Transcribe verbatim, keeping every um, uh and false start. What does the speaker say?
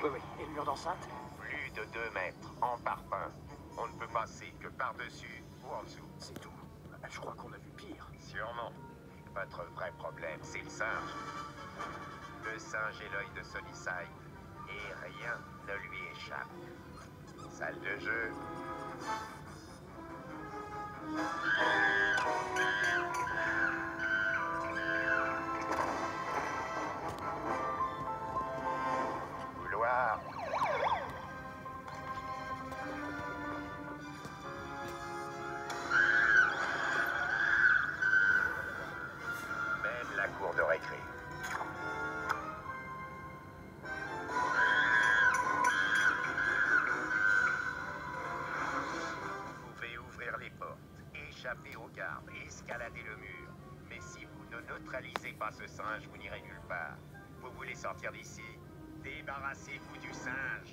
Oui, oui. Et le mur d'enceinte? Plus de deux mètres, en parpaing. On ne peut passer que par-dessus ou en dessous. C'est tout. Je crois qu'on a vu pire. Sûrement. Votre vrai problème, c'est le singe. Le singe est l'œil de Sunnyside. Et rien ne lui échappe. Salle de jeu. Couloir. Même la cour de récré. Vous pouvez ouvrir les portes, échapper aux gardes, escalader le mur. Mais si vous ne neutralisez pas ce singe, vous n'irez nulle part. Vous voulez sortir d'ici? Débarrassez-vous du singe.